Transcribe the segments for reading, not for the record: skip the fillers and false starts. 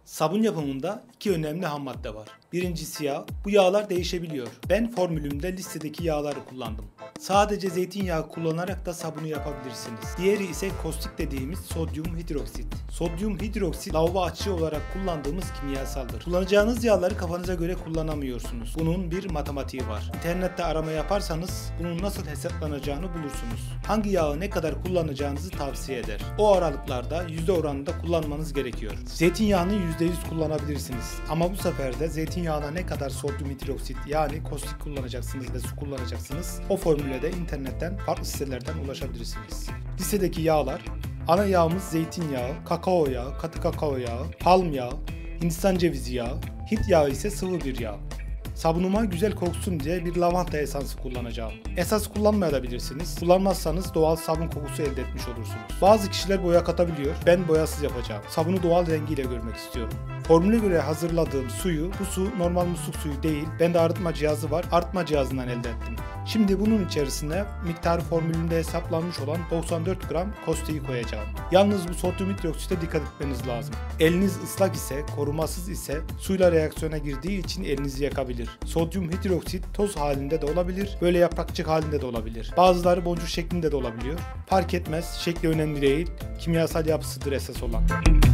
Sabun yapımında iki önemli ham madde var. Birincisi yağ. Bu yağlar değişebiliyor. Ben formülümde listedeki yağları kullandım. Sadece zeytinyağı kullanarak da sabunu yapabilirsiniz. Diğeri ise kostik dediğimiz sodyum hidroksit. Sodyum hidroksit lavabo açığı olarak kullandığımız kimyasaldır. Kullanacağınız yağları kafanıza göre kullanamıyorsunuz. Bunun bir matematiği var. İnternette arama yaparsanız bunun nasıl hesaplanacağını bulursunuz. Hangi yağı ne kadar kullanacağınızı tavsiye eder. O aralıklarda yüzde oranında kullanmanız gerekiyor. Zeytinyağını %100 kullanabilirsiniz. Ama bu sefer de zeytinyağına ne kadar sodyum hidroksit yani kostik kullanacaksınız ve su kullanacaksınız. O formüle de internetten farklı sitelerden ulaşabilirsiniz. Listedeki yağlar: ana yağımız zeytinyağı, kakao yağı, katı kakao yağı, palm yağı, Hindistan cevizi yağı, Hint yağı ise sıvı bir yağ. Sabunuma güzel koksun diye bir lavanta esansı kullanacağım. Esas kullanmayabilirsiniz. Kullanmazsanız doğal sabun kokusu elde etmiş olursunuz. Bazı kişiler boya katabiliyor. Ben boyasız yapacağım. Sabunu doğal rengiyle görmek istiyorum. Formüle göre hazırladığım suyu, bu su normal musluk suyu değil. Bende arıtma cihazı var. Arıtma cihazından elde ettim. Şimdi bunun içerisine miktarı formülünde hesaplanmış olan 94 gram kostiği koyacağım. Yalnız bu sodyum hidroksite dikkat etmeniz lazım. Eliniz ıslak ise, korumasız ise suyla reaksiyona girdiği için elinizi yakabilir. Sodyum hidroksit toz halinde de olabilir, böyle yaprakçık halinde de olabilir. Bazıları boncuk şeklinde de olabiliyor. Fark etmez, şekli önemli değil, kimyasal yapısıdır esas olan.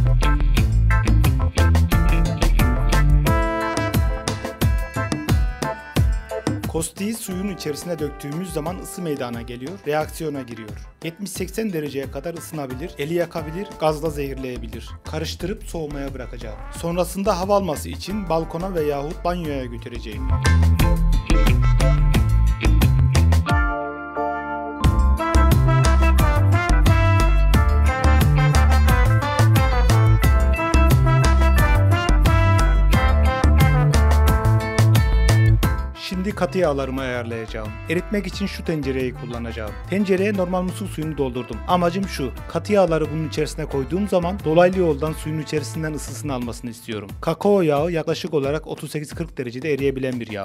Kostiği suyun içerisine döktüğümüz zaman ısı meydana geliyor, reaksiyona giriyor. 70-80 dereceye kadar ısınabilir, eli yakabilir, gazla zehirleyebilir. Karıştırıp soğumaya bırakacağım. Sonrasında hava alması için balkona veyahut banyoya götüreceğim. Şimdi katı yağlarımı ayarlayacağım. Eritmek için şu tencereyi kullanacağım. Tencereye normal musluk suyunu doldurdum. Amacım şu: katı yağları bunun içerisine koyduğum zaman dolaylı yoldan suyun içerisinden ısısını almasını istiyorum. Kakao yağı yaklaşık olarak 38-40 derecede eriyebilen bir yağ.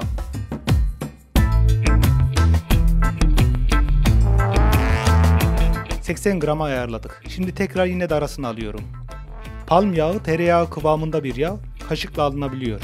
...80 grama ayarladık. Şimdi tekrar yine de arasını alıyorum. Palm yağı tereyağı kıvamında bir yağ, kaşıkla alınabiliyor.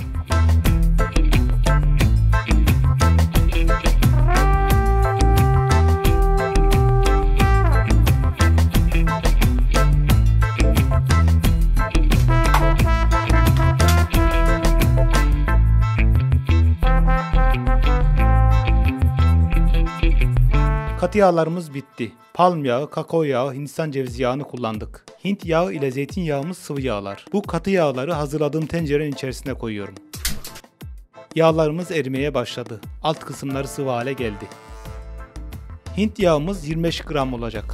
Katı yağlarımız bitti. Palm yağı, kakao yağı, Hindistan cevizi yağını kullandık. Hint yağı ile zeytinyağımız sıvı yağlar. Bu katı yağları hazırladığım tencerenin içerisine koyuyorum. Yağlarımız erimeye başladı. Alt kısımları sıvı hale geldi. Hint yağımız 25 gram olacak.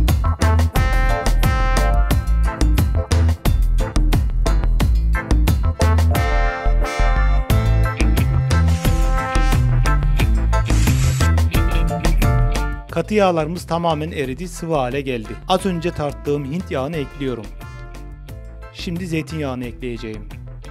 Katı yağlarımız tamamen eridi, sıvı hale geldi. Az önce tarttığım Hint yağını ekliyorum. Şimdi zeytinyağını ekleyeceğim.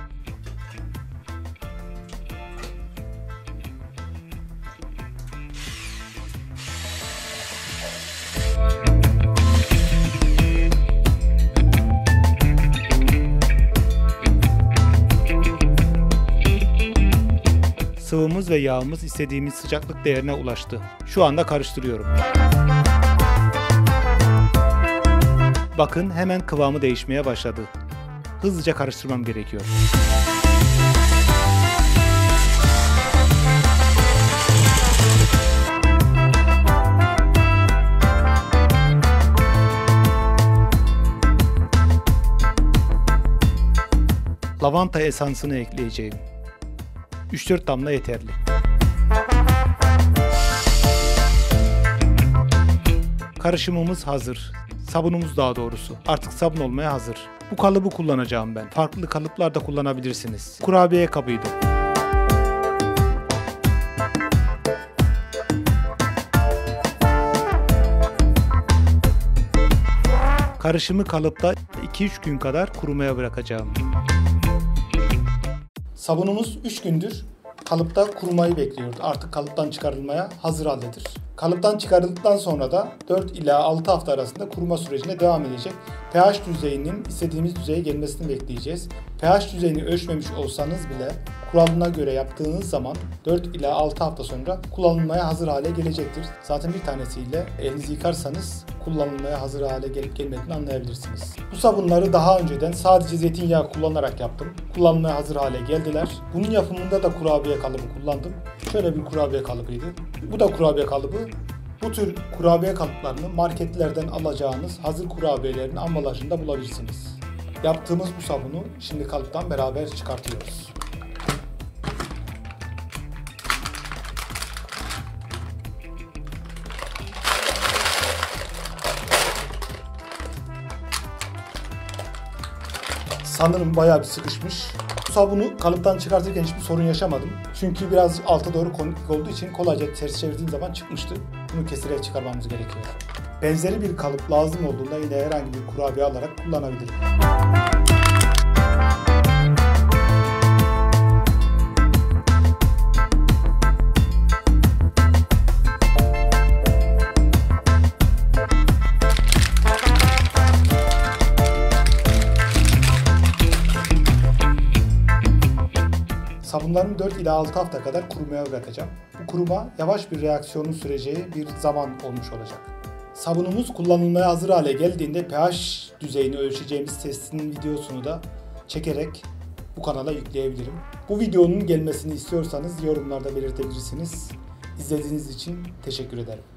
Sıvımız ve yağımız istediğimiz sıcaklık değerine ulaştı. Şu anda karıştırıyorum. Bakın hemen kıvamı değişmeye başladı. Hızlıca karıştırmam gerekiyor. Lavanta esansını ekleyeceğim. 3-4 damla yeterli. Karışımımız hazır. Sabunumuz daha doğrusu. Artık sabun olmaya hazır. Bu kalıbı kullanacağım ben. Farklı kalıplar da kullanabilirsiniz. Kurabiye kabıydı. Karışımı kalıpta 2-3 gün kadar kurumaya bırakacağım. Sabunumuz 3 gündür kalıpta kurumayı bekliyordu. Artık kalıptan çıkarılmaya hazır haldedir. Kalıptan çıkarıldıktan sonra da 4 ila 6 hafta arasında kuruma sürecine devam edecek. pH düzeyinin istediğimiz düzeye gelmesini bekleyeceğiz. pH düzeyini ölçmemiş olsanız bile kuralına göre yaptığınız zaman 4 ila 6 hafta sonra kullanılmaya hazır hale gelecektir. Zaten bir tanesiyle elinizi yıkarsanız kullanılmaya hazır hale gelip gelmediğini anlayabilirsiniz. Bu sabunları daha önceden sadece zeytinyağı kullanarak yaptım. Kullanmaya hazır hale geldiler. Bunun yapımında da kurabiye kalıbı kullandım. Şöyle bir kurabiye kalıbıydı. Bu da kurabiye kalıbı. Bu tür kurabiye kalıplarını marketlerden alacağınız hazır kurabiyelerin ambalajında bulabilirsiniz. Yaptığımız bu sabunu şimdi kalıptan beraber çıkartıyoruz. Sanırım bayağı bir sıkışmış. Bu sabunu kalıptan çıkartırken hiçbir sorun yaşamadım. Çünkü biraz alta doğru konik olduğu için kolayca ters çevirdiğim zaman çıkmıştı. Bunu keserek çıkarmamız gerekiyor. Benzeri bir kalıp lazım olduğunda yine herhangi bir kurabiye alarak kullanabilirim. Sabunlarımı 4 ila 6 hafta kadar kurumaya bırakacağım. Bu kuruma yavaş bir reaksiyonun süreceği bir zaman olmuş olacak. Sabunumuz kullanılmaya hazır hale geldiğinde pH düzeyini ölçeceğimiz testin videosunu da çekerek bu kanala yükleyebilirim. Bu videonun gelmesini istiyorsanız yorumlarda belirtebilirsiniz. İzlediğiniz için teşekkür ederim.